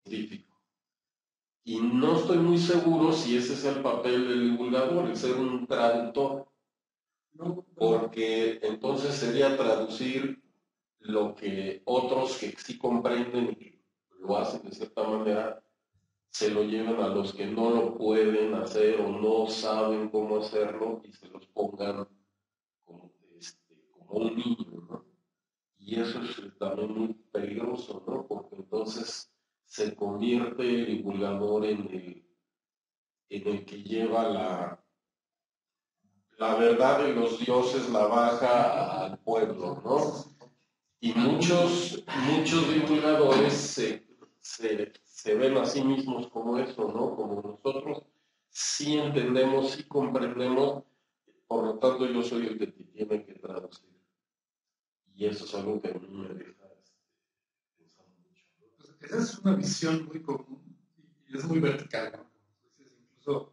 científico. Y no estoy muy seguro si ese es el papel del divulgador, el ser un traductor, porque entonces sería traducir lo que otros que sí comprenden y que lo hacen de cierta manera, se lo llevan a los que no lo pueden hacer o no saben cómo hacerlo y se los pongan como, como un niño, ¿no? Y eso es también muy peligroso, ¿no? Porque entonces se convierte el divulgador en el que lleva la verdad de los dioses, la baja al pueblo, ¿no? Y muchos divulgadores se ven a sí mismos como eso, ¿no? Como nosotros sí entendemos, sí comprendemos, por lo tanto yo soy el que te tiene que traducir. Y eso es algo que a mí me deja pensando mucho, ¿no? Pues esa es una visión muy común y es muy vertical, ¿no? Incluso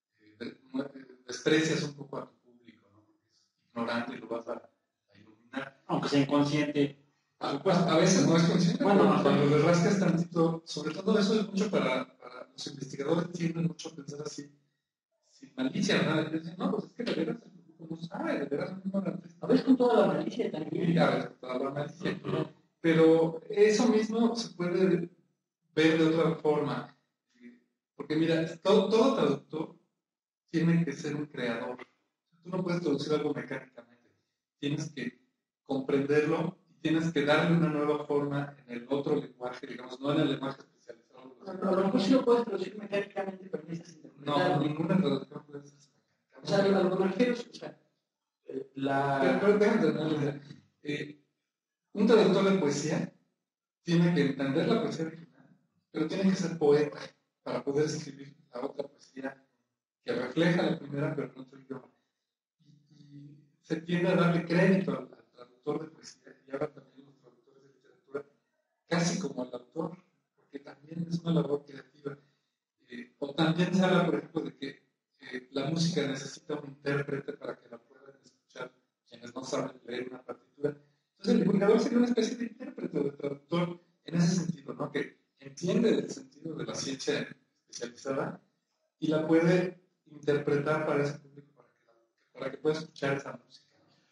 desprecias un poco a tu público, ¿no? Porque es ignorante y lo vas a iluminar. Aunque sea inconsciente. Pues a veces no es consciente, bueno, cuando le rascas tantito, sobre todo eso es mucho para los investigadores, tienden mucho a pensar así, sin malicia, ¿no? Y dicen, no, pues es que de veras el público no sabe, de veras no ignorante. A veces con toda la malicia también. Y a veces con toda la malicia. Pero eso mismo se puede ver de otra forma. Porque mira, todo traductor tiene que ser un creador. Tú no puedes traducir algo mecánicamente. Tienes que comprenderlo y tienes que darle una nueva forma en el otro lenguaje, digamos, no en el lenguaje especializado. A lo mejor sí lo puedes traducir mecánicamente, pero necesitas interpretarlo. No, ninguna traducción puede ser mecánica. O sea, a lo que me refiero es, o sea, Pero déjame un traductor de poesía tiene que entender la poesía original, pero tiene que ser poeta para poder escribir la otra poesía que refleja la primera, pero en otro idioma. Y se tiende a darle crédito al traductor de poesía y ahora también los traductores de literatura, casi como al autor, porque también es una labor creativa. O también se habla, por ejemplo, de que la música necesita un intérprete para que la puedan escuchar quienes no saben leer una partitura. Entonces el divulgador sería una especie de intérprete o de traductor en ese sentido, ¿no? Que entiende el sentido de la ciencia especializada y la puede interpretar para ese público, para que pueda escuchar esa música.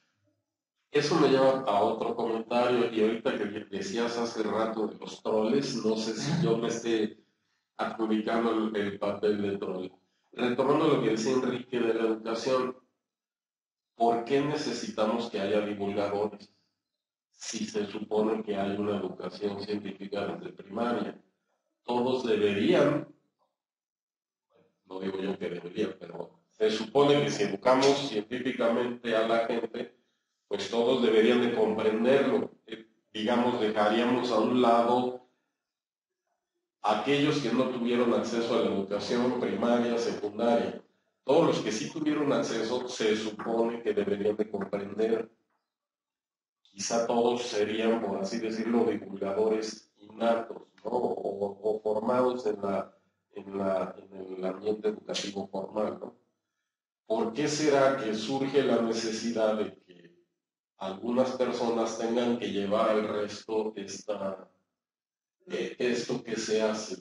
Eso me lleva a otro comentario, y ahorita que decías hace rato de los troles, no sé si yo me esté adjudicando el papel de troll. Retomando lo que decía Enrique de la educación, ¿por qué necesitamos que haya divulgadores si se supone que hay una educación científica desde primaria? Todos deberían, no digo yo que deberían, pero se supone que si educamos científicamente a la gente, pues todos deberían de comprenderlo. Digamos, dejaríamos a un lado aquellos que no tuvieron acceso a la educación primaria, secundaria. Todos los que sí tuvieron acceso se supone que deberían de comprender. Quizá todos serían, por así decirlo, divulgadores innatos, ¿no? O formados en el ambiente educativo formal, ¿no? ¿Por qué será que surge la necesidad de que algunas personas tengan que llevar al resto esto que se hace?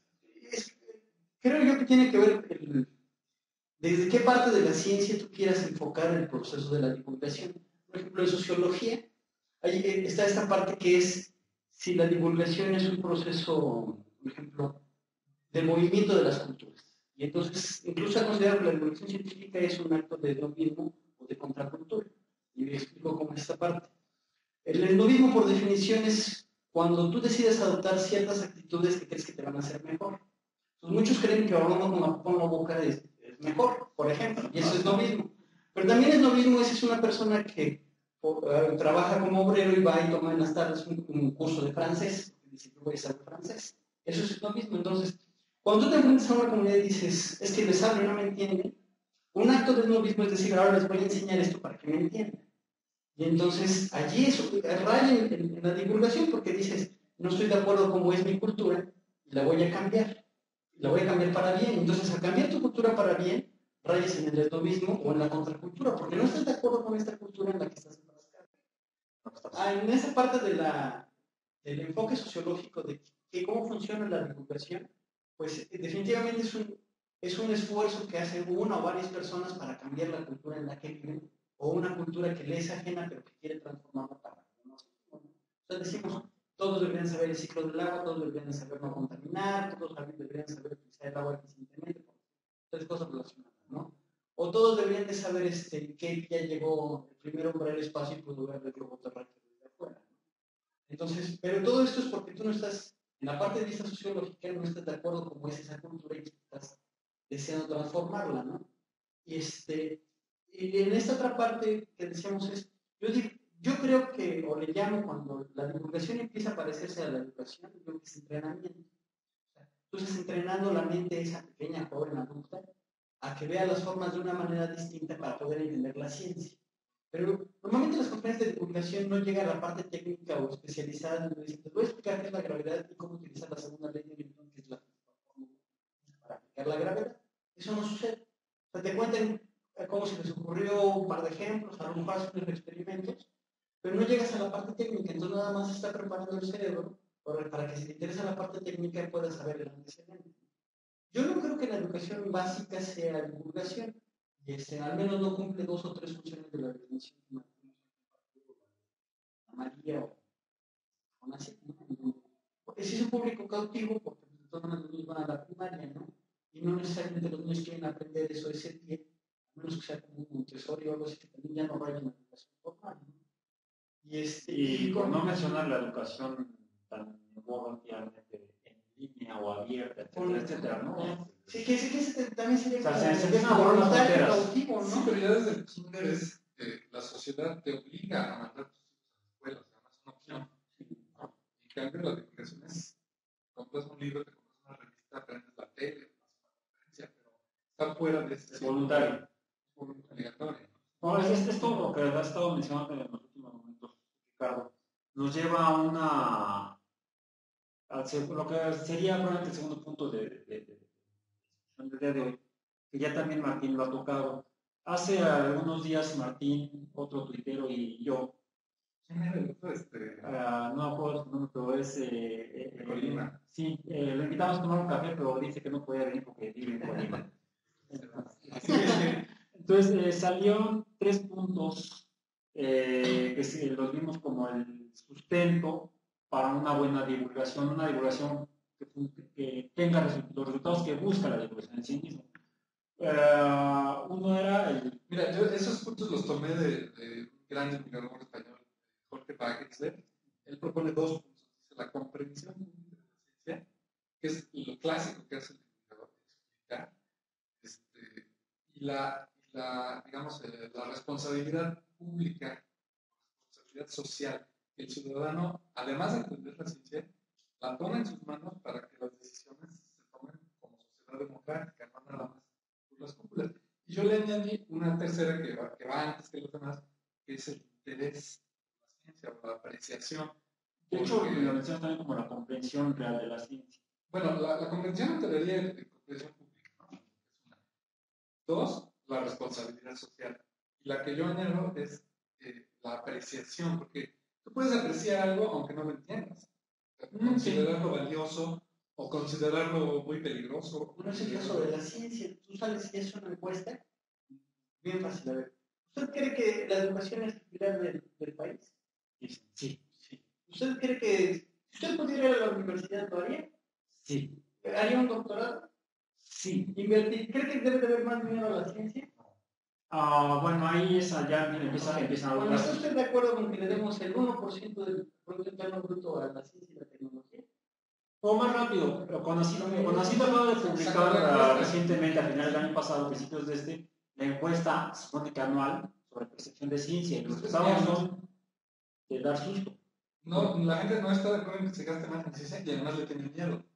Creo yo que tiene que ver desde qué parte de la ciencia tú quieras enfocar el proceso de la divulgación. Por ejemplo, en sociología, ahí está esta parte que es si la divulgación es un proceso, por ejemplo, de movimiento de las culturas. Y entonces, incluso se considera que la divulgación científica es un acto de etnovismo o de contracultura. Y me explico cómo es esta parte. El etnovismo, por definición, es cuando tú decides adoptar ciertas actitudes que crees que te van a hacer mejor. Entonces, muchos creen que hablando con la boca es mejor, por ejemplo, y eso es novismo. Pero también es novismo, es una persona que trabaja como obrero y va y toma en las tardes un curso de francés, dice que voy a saber francés. Eso es novismo. Entonces, cuando tú te enfrentas a una comunidad y dices, es que les hablo y no me entienden, un acto de novismo es decir, ahora les voy a enseñar esto para que me entiendan. Y entonces allí eso raya en la divulgación porque dices, no estoy de acuerdo con cómo es mi cultura y la voy a cambiar. La voy a cambiar para bien. Entonces, al cambiar tu cultura para bien, rayas en el etnovismo o en la contracultura, porque no estás de acuerdo con esta cultura en la que estás enfrascado. En esa parte del enfoque sociológico de que cómo funciona la divulgación, pues definitivamente es un esfuerzo que hacen una o varias personas para cambiar la cultura en la que viven, o una cultura que les es ajena pero que quiere transformarla para nosotros. Entonces decimos, todos deberían saber el ciclo del agua, todos deberían saber no contaminar, todos deberían saber utilizar el agua eficientemente, tres cosas relacionadas, ¿no? O todos deberían de saber que ya llegó el primer hombre al espacio y pudo ver el globo terráqueo desde afuera, ¿no? Entonces, pero todo esto es porque tú no estás, en la parte de vista sociológica, no estás de acuerdo con cómo es esa cultura y estás deseando transformarla, ¿no? Y en esta otra parte que decíamos es, yo creo que, o le llamo cuando la divulgación empieza a parecerse a la educación, yo creo que es entrenamiento. O sea, tú estás entrenando la mente de esa pequeña joven adulta a que vea las formas de una manera distinta para poder entender la ciencia. Pero normalmente las conferencias de divulgación no llega a la parte técnica o especializada donde dicen, te voy a explicar qué es la gravedad y cómo utilizar la segunda ley de Newton, que es la fórmula para aplicar la gravedad. Eso no sucede. O sea, te cuentan cómo se les ocurrió un par de ejemplos, algo fácil de experimentos, pero no llegas a la parte técnica, entonces nada más está preparando el cerebro para que si te interesa la parte técnica puedas saber el antecedente. Yo no creo que la educación básica sea divulgación, y al menos no cumple dos o tres funciones de la definición que María o así, ¿no? Porque si es un público cautivo, porque todos los niños van a la primaria, ¿no? Y no necesariamente los niños quieren aprender eso ese día, a menos que sea como un Montessori o algo así, que también ya no vayan a la educación formal, ¿no? Y por no mencionar la educación tan relativamente en línea o abierta, etcétera, etcétera, ¿no? Sí, que también sería como se empiezan a borrar las fronteras. Cautivo, ¿no? Sí, pero ya desde el kinder es la sociedad te obliga a mandar tus hijos a la escuela, o sea, no es una opción. En cambio, la divulgación es, compras un libro, te compras una revista, aprendes la tele, vas a una conferencia, pero está fuera de este voluntario. Obligatorio. No, es todo lo que has estado mencionando en los últimos momentos, Ricardo. Nos lleva a lo que sería probablemente el segundo punto de día de hoy, que ya también Martín lo ha tocado. Hace algunos días Martín, otro tuitero y yo, no acuerdo su nombre, pero es Colima. Sí, lo invitamos a tomar un café, pero dice que no podía venir porque vive en Colima. Entonces salieron 3 puntos que los vimos como el sustento para una buena divulgación, que tenga los resultados que busca la divulgación en sí mismo. Uno era el... Mira, yo esos puntos los tomé de un gran divulgador español, Jorge Wagensberg. Él propone 2 puntos. Dice la comprensión de la ciencia, que es lo clásico que hace el divulgador, explicar, y digamos, la responsabilidad pública, la responsabilidad social, que el ciudadano, además de entender la ciencia, la toma en sus manos para que las decisiones se tomen como sociedad democrática, no nada más por las cúpulas. Y yo le añadí una tercera que va antes que los demás, que es el interés por la ciencia o la apreciación. De hecho, lo mencionas también como la comprensión real de la ciencia. Bueno, la comprensión en teoría de comprensión pública, ¿no? Es una. 2, la responsabilidad social. Y la que yo añado es la apreciación, porque tú puedes apreciar algo aunque no lo entiendas. Considerarlo valioso o considerarlo muy peligroso. No es el caso de la ciencia. Tú sabes si es una encuesta, bien fácil a ver. ¿Usted cree que la educación es el pilar del país? Sí. ¿Usted cree que si usted pudiera ir a la universidad, lo haría? Sí. ¿Haría un doctorado? Sí. ¿Cree que debe de haber más dinero a la ciencia? Bueno, ahí ya empieza a hablar. ¿Está usted de acuerdo con que le demos el 1% del Producto Interno Bruto a la ciencia y la tecnología? O más rápido, pero Conacito acaba de publicar recientemente, a finales del año pasado, principios de la encuesta, se supone que anual, sobre percepción de ciencia, y los resultados son de dar susto. No, la gente no está de acuerdo en que se gaste más en ciencia y además le tiene miedo.